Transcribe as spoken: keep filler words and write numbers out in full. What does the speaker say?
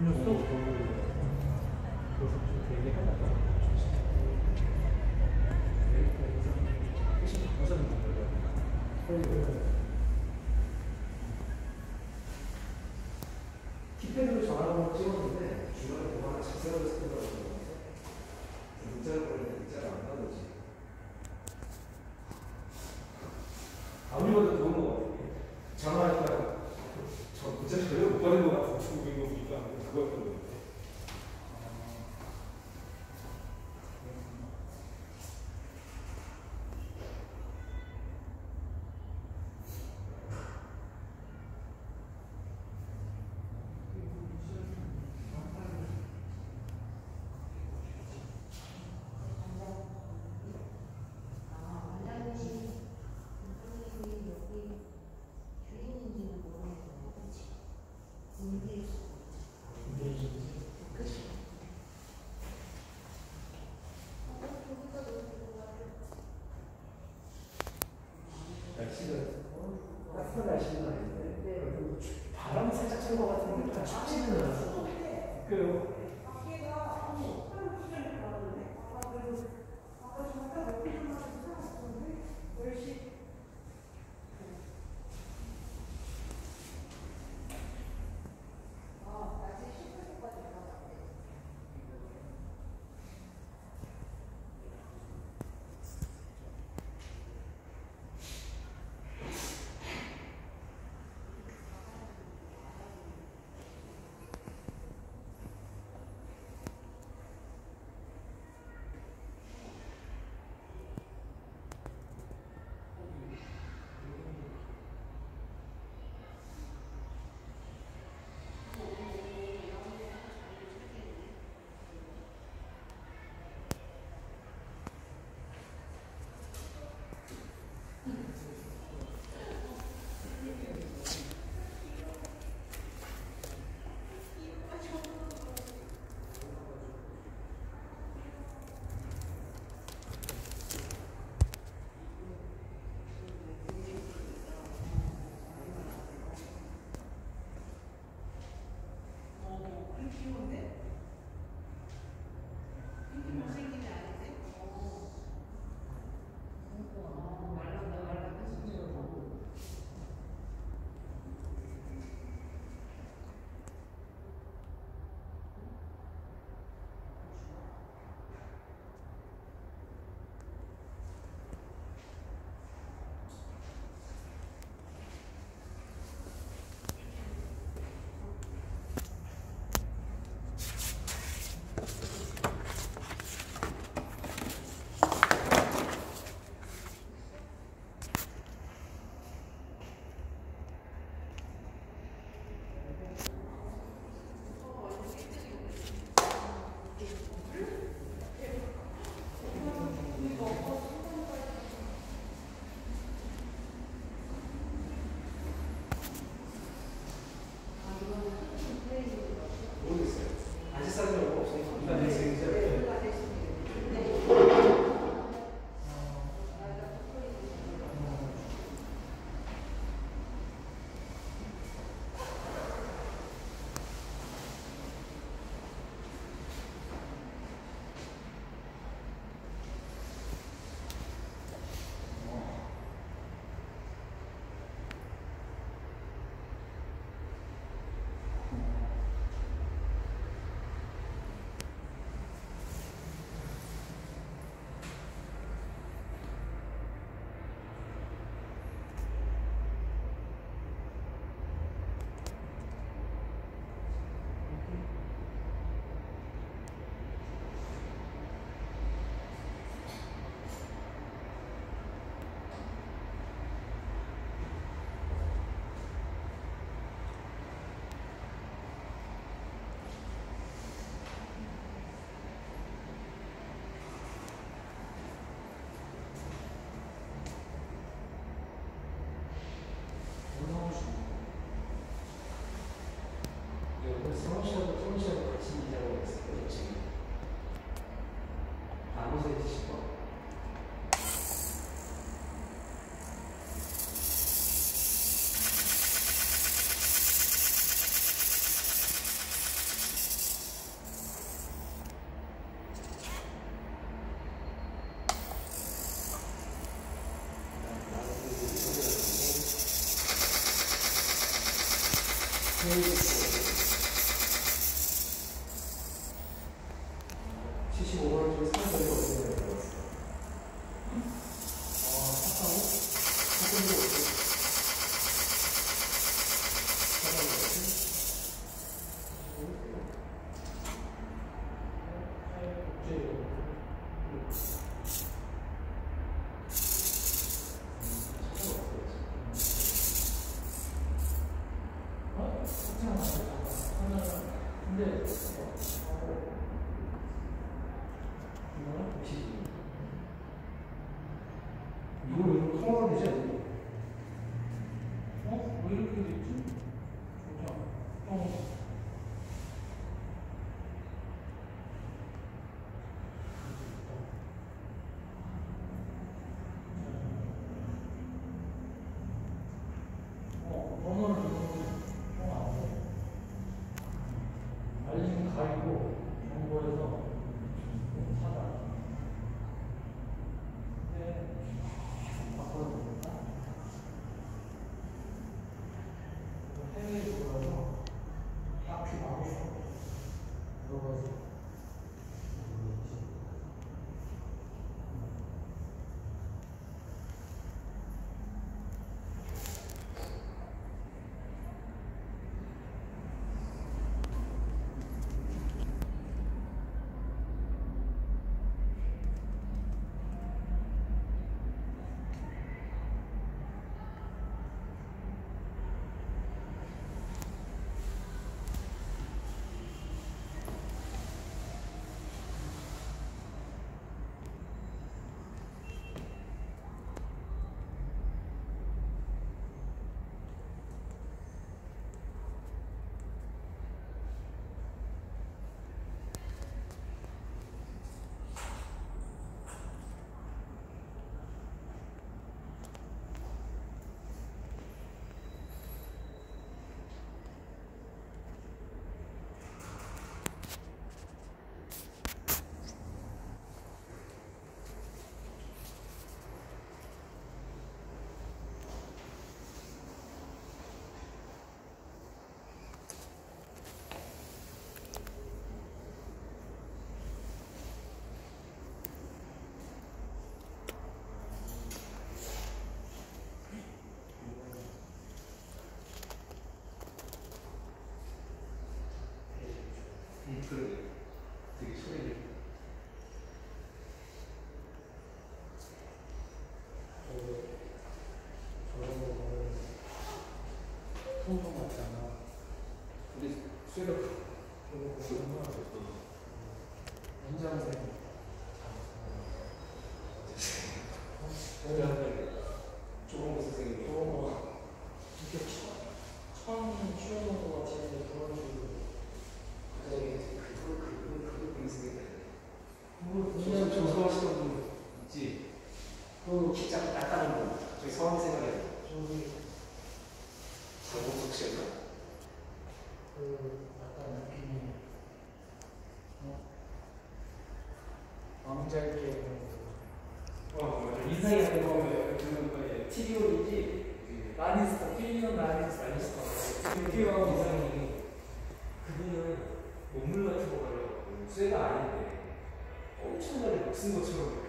키패드로 전화번호 찍었는데 중간에 뭐가 자세하게 쓰더라고요. 문자를 보내는데 문자가 안 나오지. 아무리 봐도 그런 거 같아. 전화하니까 저 문자 전혀 못 받은 것 같은 중국인 거 보니까 그거였던 것 같아. 날씨는 따뜻한 날씨는 아닌데 바람이 살짝 찬 것 같은데 다 춥지는 않아서 그래요. 성시하고 성시하고 같이 일하고 있어요. 지금 나눠서 해주시고. 칠십오 번 중에 삼 번이 어떻게 되는 것 같아요? 아, 샀다고? 샀던 거 어떻게? 샀다는 거 어떻게? 이거 이거 통화가 되지 않니? 어? 왜 이렇게 됐지? 진짜. 어. 어, 번호를 누르면 통화 안 돼. 알림 가입고 정보에서 사다. 네. 바꿔놓을까? 해외에 들어가서 딱히 나오셔. 들어가서. 그러게. 되게 소리를. 저런 거 보면 통통 같잖아. 근데 쇠가 저런 거 보면 연장생. 조금 거 선생님. 조금 거. 이렇게 처음 키워놓은 거 같은데 그런 식으로. 갑자기 그거 그거 그거 공식이 그거 조사하시는 분 있지? 그 기짝 닦아는 분 저기 성함이 생각이 안 나. 저기 장봉석 씨였나? 그 약간 느낌이 어? 왕자에게 어 맞아 인상이 안 나오면 그런 거에 티비오이지 라니스터 필리언 라니스터 라니스터 필리언 인상이 그분은 동물 같은 거 가려고 쇠가 아닌데 엄청나게 녹슨 것처럼